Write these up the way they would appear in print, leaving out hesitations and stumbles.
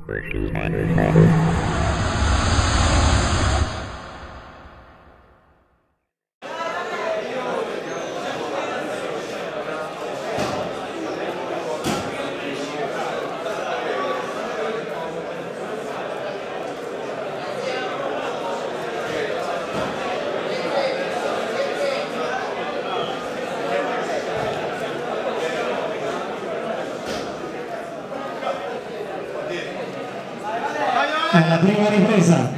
La prima ripresa.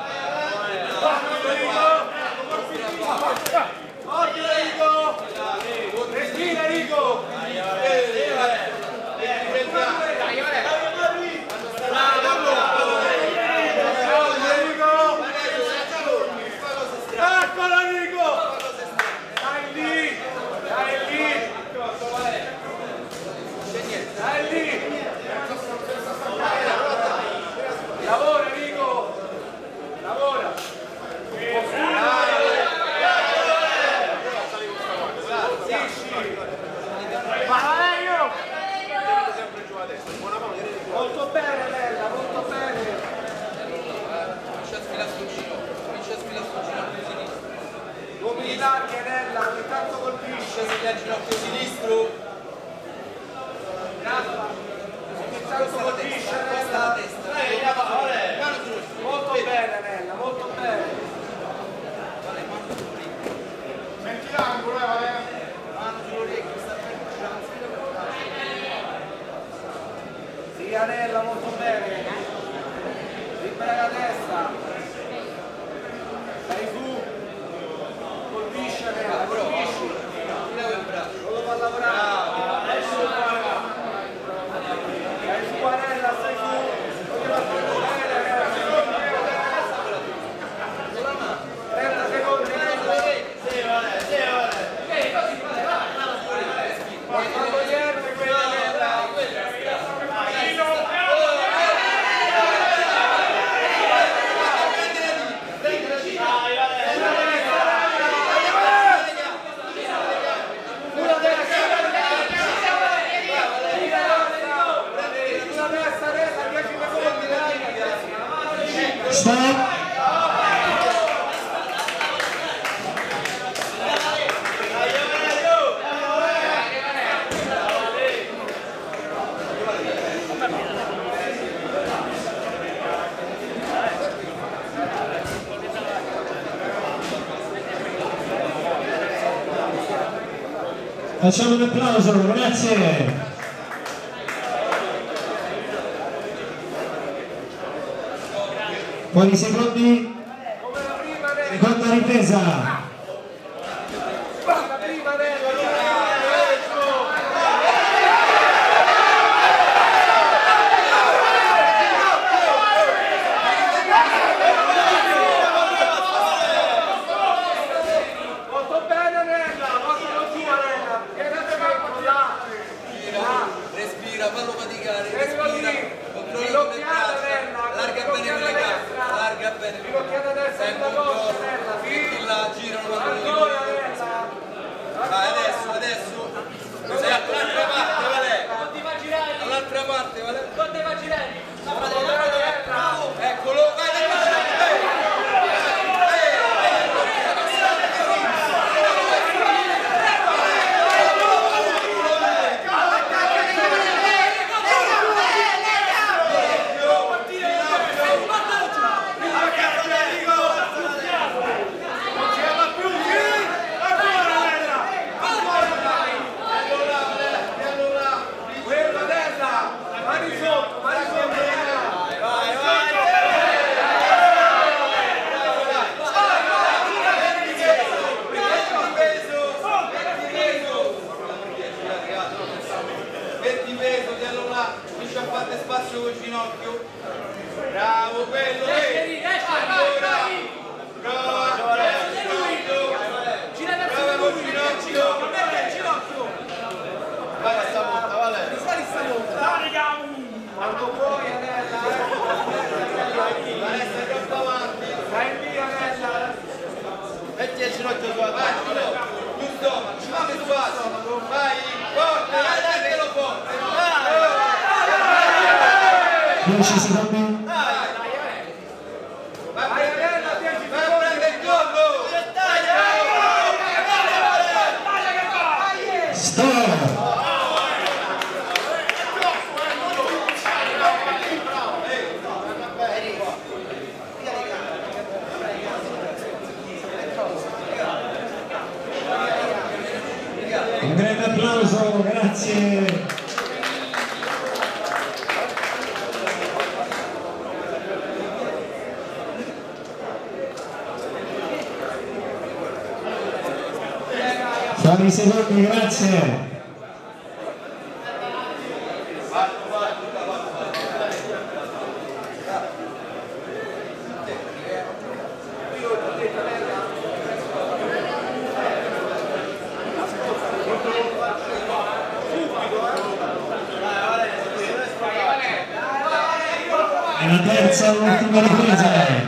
Molto bene Nella, molto bene. Uomini larghi Nella, ogni tanto colpisce. Al ginocchio sinistro. Ogni tanto colpisce Nella. Molto bene Nella, molto bene. Senti l'angolo, Sì, Anella, molto bene. Libera la testa. Dai su. Colpisce Anella, colpisci. Non lo fa lavorare. Dai su Anella, stai su. Non ti va tanto bene, ragazzi. 30 secondi. Non fanno niente quella Anella. Stop. Facciamo un applauso, grazie. Poi secondi, seconda ripresa. Molto bene Nella, portalo giù Nella. Respira, fallo faticare, Respira. respira. Ginocchiata Nella. Allarga bene quelle gambe, allarga bene. Ginocchiata destra sulla coscia Nella, Metti là, girano quando ancora Nella. Vai, adesso. Sei all'altra parte, Vale. All'altra parte, Vale. Eccolo, vai, fate spazio col ginocchio. Bravo, quello. Ancora. Brava. Brava col ginocchio. Vai stavolta, Vale. Quanto puoi Anella. Vanessa è troppo avanti. Dai via Anella. Metti il ginocchio sulla testa. Giusto, ci va più spazio. Vai, forte, vai, datelo forte. 10 secondi. Un grande applauso, grazie. Fuori secondi, grazie. È la terza e ultima ripresa.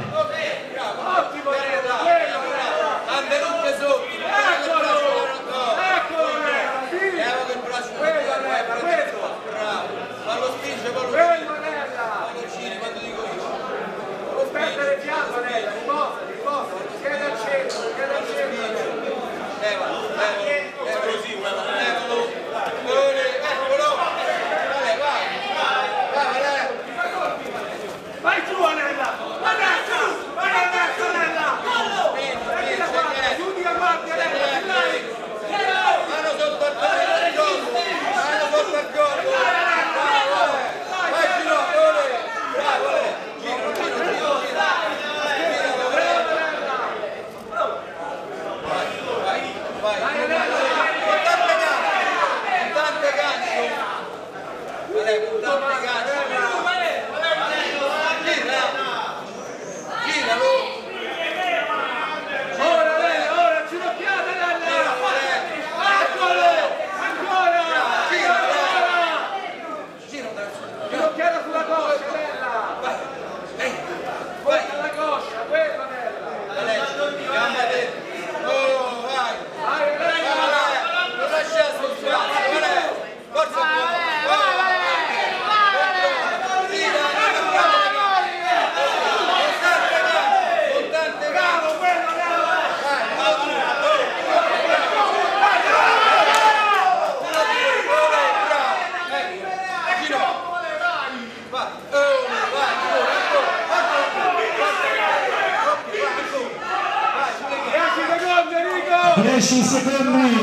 Dieci secondi.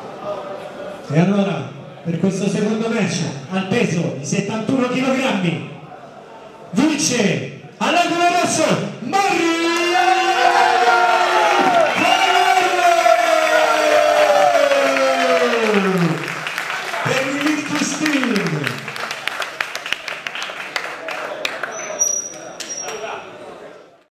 E allora, per questo secondo match, al peso di 71 kg,